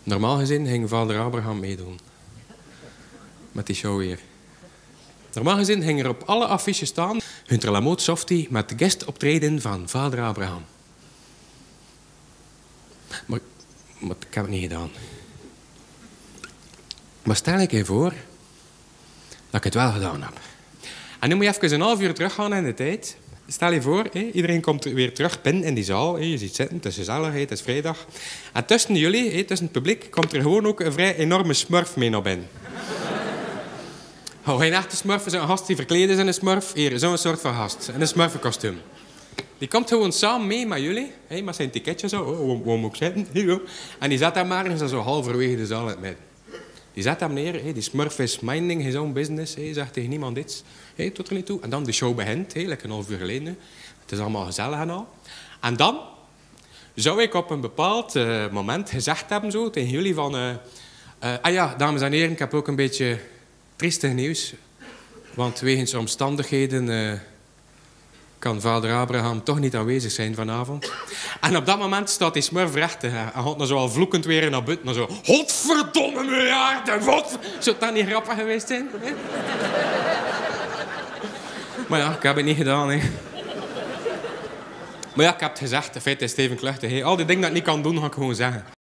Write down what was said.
Normaal gezien ging vader Abraham meedoen. Met die show weer. Normaal gezien ging er op alle affiches staan... Hunter Lamoot Softie met de guestoptreden van vader Abraham. Maar ik heb het niet gedaan. Maar stel ik je voor dat ik het wel gedaan heb. En nu moet je even een half uur teruggaan in de tijd. Stel je voor, iedereen komt weer terug binnen in die zaal. Je ziet zitten, het is gezellig, het is vrijdag. En tussen jullie, tussen het publiek, komt er gewoon ook een vrij enorme smurf mee naar binnen. Geen echte smurf is een gast die verkleed is in een smurf. Hier, zo'n soort van gast, in een smurfenkostuum. Die komt gewoon samen mee met jullie, met zijn ticketje zo. Waar moet ik zitten? Hier, en die zet hem maar en zo halverwege de zaal in het midden. Die zet hem neer, die smurf is minding his own business, zegt tegen niemand iets, tot er niet toe. En dan de show begint, lekker een half uur geleden. Het is allemaal gezellig en al. En dan zou ik op een bepaald moment gezegd hebben zo, tegen jullie van... ja, dames en heren, ik heb ook een beetje triestig nieuws. Want wegens omstandigheden kan vader Abraham toch niet aanwezig zijn vanavond. En op dat moment staat die smurf recht en gaat dan zo al vloekend weer naar buiten. En zo, godverdomme miljarden, Zou het dan niet grappig geweest zijn? Hè? Maar ja, ik heb het niet gedaan. Hè. Maar ja, ik heb het gezegd. In feite is het even kluchtig. Al die dingen dat ik niet kan doen, ga ik gewoon zeggen.